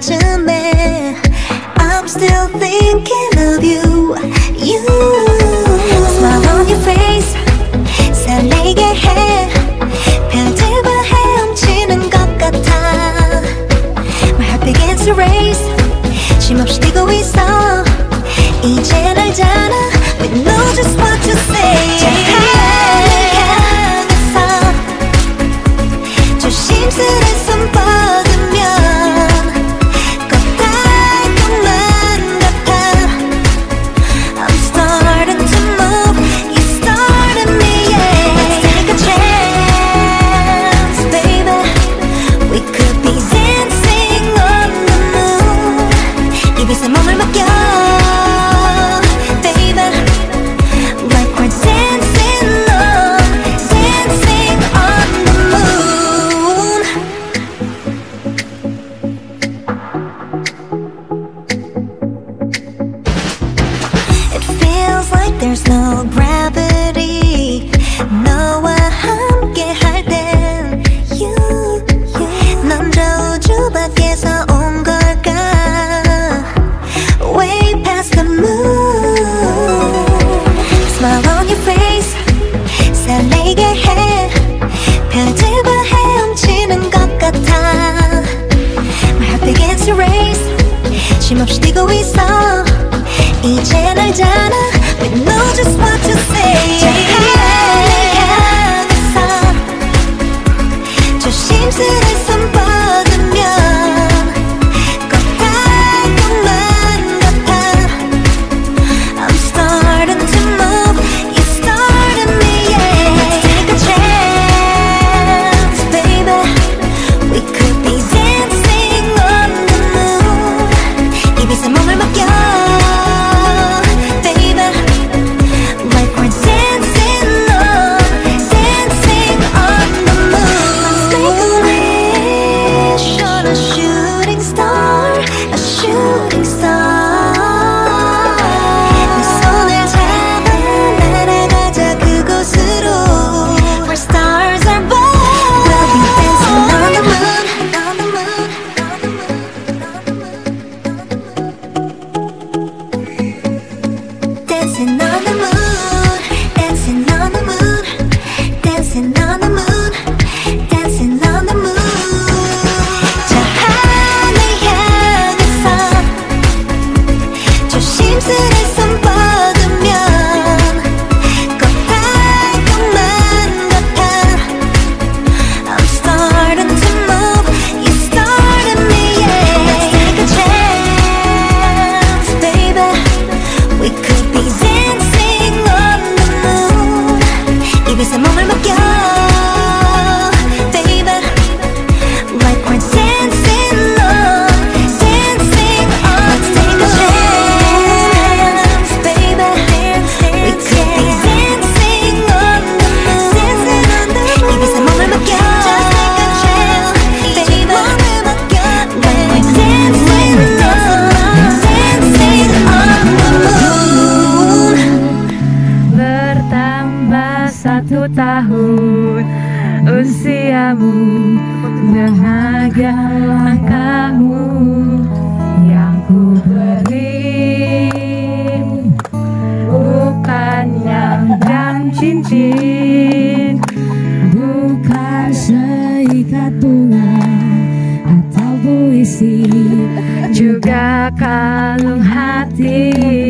시간쯤에 I'm still thinking of you. Smile on your face 설레게 해. 별들과 헤엄치는 것 같아. My heart begins to race. 쉼없이 뛰고 있어. 이제 알잖아. We know just what to say. 향해서 조심스레 손 뻗으면 꽃달콤한 같아. I'm starting to move. You started me, yeah. Let's take a chance, baby. We could be dancing on the moon. 입에서 몸을 맡겨, baby. Like we're dancing on the moon. It feels like there's no gravity. 너와 함께 할 땐 넌 저 우주 밖에서 온 걸까? Way past the moon. Smile on your face 설레게 해. 별들과 헤엄치는 것 같아. My heart begins to race. 쉼없이 뛰고 있어. 이젠 알잖아. We know just what to say. 향해서 조심스레 손 뻗으면 꽃달콤한 같아. I'm starting to move. You started me, yeah. Let's take a chance, baby. We could be dancing on the moon. 입에서 몸을 맡겨, baby. Like we're dancing on the moon. Let's take a wish on a shooting star, a shooting star. 내 손을 잡아 날아가자 그곳으로. Where stars are born. We'll be dancing on the moon, on the moon, on the moon, dancing on the moon, dancing on the moon, dancing on the moon, dancing on the moon. 저 하늘 향해서 조심스레 손 뻗으면 꽃달콤한 같아. I'm starting to move. You started me, yeah. Let's take a chance, baby. We could be dancing on the moon. 입에서 몸을 맡겨, baby. Like we're dancing on. Let's take a chance, baby. We could be dancing on the moon. 입에서 몸을 맡겨, just take a chance, baby. Like we're dancing on the moon. Bertambah 1 tahun usiamu, bahagialah kamu yang ku beri. Bukan yang dan cincin, bukan seikat bunga atau puisi, juga kalung hati.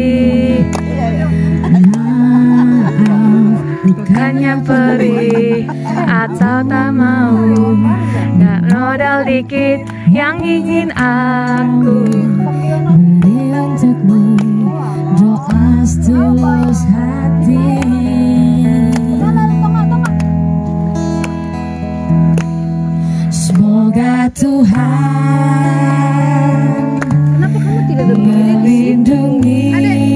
Bukannya perih atau tak mau, tak modal dikit yang ingin aku beri untukmu. Doa setulus hati. Semoga Tuhan melindungi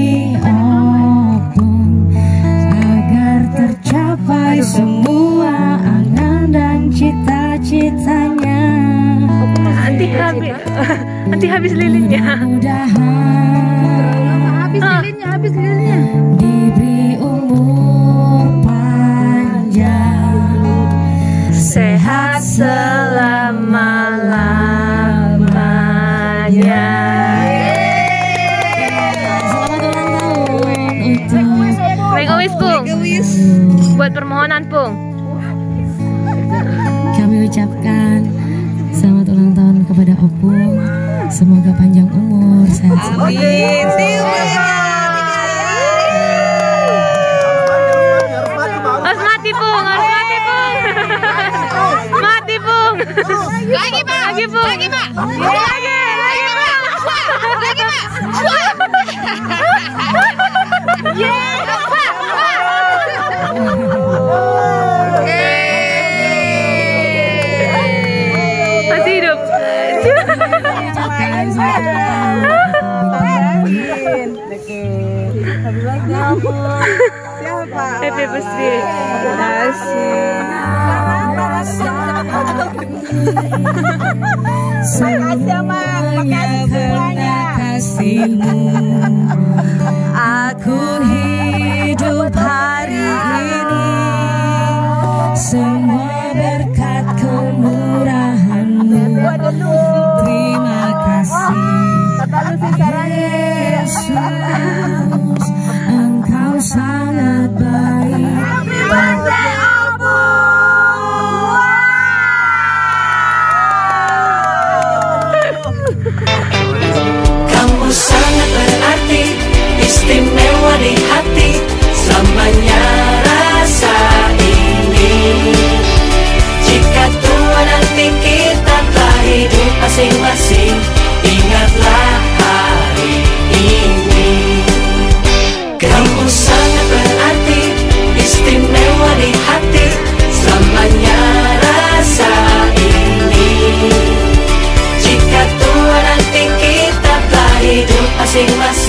opung agar tercapai semua angan dan cita-citanya. Nanti habis lilinnya. Mudah-mudahan habis lilinnya. diberi umur panjang, sehat selama-lamanya. Ya. Selamat ulang tahun untuk Make a wish, Pung. Buat permohonan, Pung. kami ucapkan selamat ulang tahun kepada Opung. Semoga panjang umur, sehat selalu. Harus mati, Pung. Harus mati, Pung. Mati, Pung. Lagi, Pak. Lagi, Pung. Lagi, Pak. Lagi, Pak. Lagi, Pak. Masih hidup. Happy birthday. Semuanya karena kasihmu aku hidup hari ini. Semua berkat kemurahan-Mu. Terima kasih Yesus, Engkau sangat baik. Kamu sangat berarti, istimewa di hati, selamanya rasa ini. Jika tua nanti kita telah hidup masing-masing, ingatlah hari ini. Kamu sangat berarti, istimewa di hati, selamanya rasa ini. Jika tua nanti kita telah hidup masing-masing,